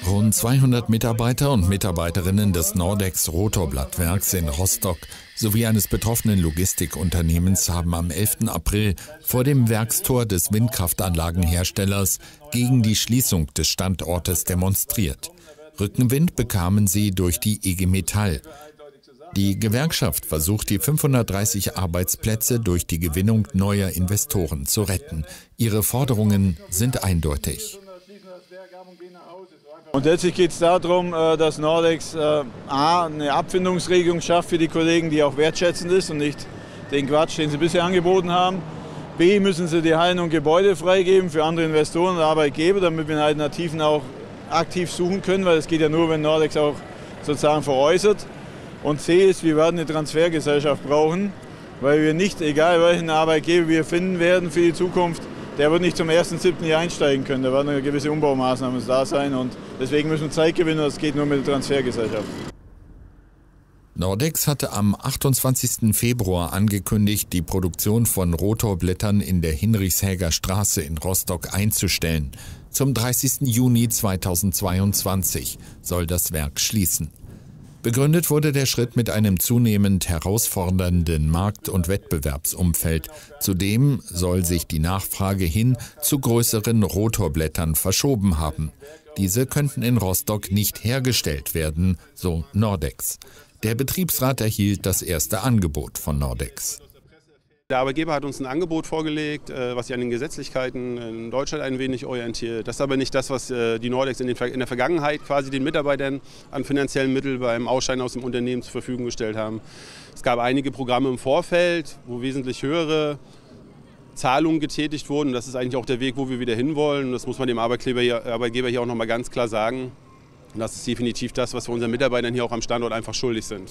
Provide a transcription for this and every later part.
Rund 200 Mitarbeiter und Mitarbeiterinnen des Nordex Rotorblattwerks in Rostock sowie eines betroffenen Logistikunternehmens haben am 11. April vor dem Werkstor des Windkraftanlagenherstellers gegen die Schließung des Standortes demonstriert. Rückenwind bekamen sie durch die IG Metall. Die Gewerkschaft versucht, die 530 Arbeitsplätze durch die Gewinnung neuer Investoren zu retten. Ihre Forderungen sind eindeutig. Und letztlich geht es darum, dass Nordex A, eine Abfindungsregelung schafft für die Kollegen, die auch wertschätzend ist und nicht den Quatsch, den sie bisher angeboten haben. B, müssen sie die Hallen und Gebäude freigeben für andere Investoren und Arbeitgeber, damit wir Alternativen auch aktiv suchen können, weil es geht ja nur, wenn Nordex auch sozusagen veräußert. Und C ist, wir werden eine Transfergesellschaft brauchen, weil wir nicht, egal welchen Arbeitgeber wir finden werden für die Zukunft, der wird nicht zum 1.7. hier einsteigen können. Da werden eine gewisse Umbaumaßnahmen da sein und deswegen müssen wir Zeit gewinnen und das geht nur mit der Transfergesellschaft. Nordex hatte am 28. Februar angekündigt, die Produktion von Rotorblättern in der Hinrichshäger Straße in Rostock einzustellen. Zum 30. Juni 2022 soll das Werk schließen. Begründet wurde der Schritt mit einem zunehmend herausfordernden Markt- und Wettbewerbsumfeld. Zudem soll sich die Nachfrage hin zu größeren Rotorblättern verschoben haben. Diese könnten in Rostock nicht hergestellt werden, so Nordex. Der Betriebsrat erhielt das erste Angebot von Nordex. Der Arbeitgeber hat uns ein Angebot vorgelegt, was sich an den Gesetzlichkeiten in Deutschland ein wenig orientiert. Das ist aber nicht das, was die Nordex in der Vergangenheit quasi den Mitarbeitern an finanziellen Mitteln beim Ausscheiden aus dem Unternehmen zur Verfügung gestellt haben. Es gab einige Programme im Vorfeld, wo wesentlich höhere Zahlungen getätigt wurden. Das ist eigentlich auch der Weg, wo wir wieder hinwollen. Das muss man dem Arbeitgeber hier auch noch mal ganz klar sagen. Und das ist definitiv das, was wir unseren Mitarbeitern hier auch am Standort einfach schuldig sind.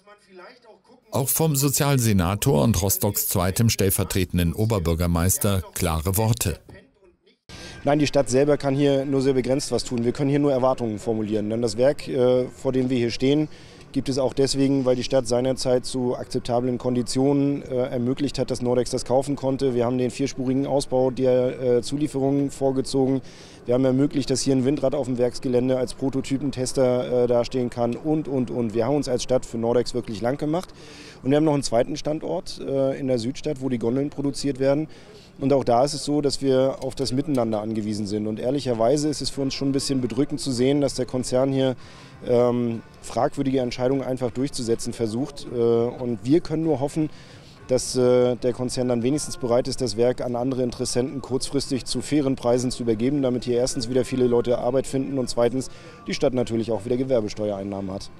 Auch vom Sozialsenator und Rostocks zweitem stellvertretenden Oberbürgermeister klare Worte. Nein, die Stadt selber kann hier nur sehr begrenzt was tun. Wir können hier nur Erwartungen formulieren. Denn das Werk, vor dem wir hier stehen, gibt es auch deswegen, weil die Stadt seinerzeit zu akzeptablen Konditionen ermöglicht hat, dass Nordex das kaufen konnte. Wir haben den vierspurigen Ausbau der Zulieferungen vorgezogen. Wir haben ermöglicht, dass hier ein Windrad auf dem Werksgelände als Prototypentester dastehen kann und. Wir haben uns als Stadt für Nordex wirklich lang gemacht. Und wir haben noch einen zweiten Standort in der Südstadt, wo die Gondeln produziert werden. Und auch da ist es so, dass wir auf das Miteinander angewiesen sind. Und ehrlicherweise ist es für uns schon ein bisschen bedrückend zu sehen, dass der Konzern hier fragwürdige Entscheidungen einfach durchzusetzen versucht. Und wir können nur hoffen, dass der Konzern dann wenigstens bereit ist, das Werk an andere Interessenten kurzfristig zu fairen Preisen zu übergeben, damit hier erstens wieder viele Leute Arbeit finden und zweitens die Stadt natürlich auch wieder Gewerbesteuereinnahmen hat.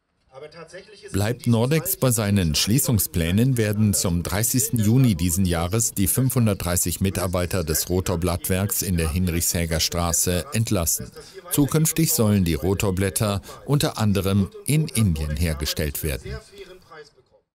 Bleibt Nordex bei seinen Schließungsplänen, werden zum 30. Juni diesen Jahres die 530 Mitarbeiter des Rotorblattwerks in der Hinrichshäger Straße entlassen. Zukünftig sollen die Rotorblätter unter anderem in Indien hergestellt werden.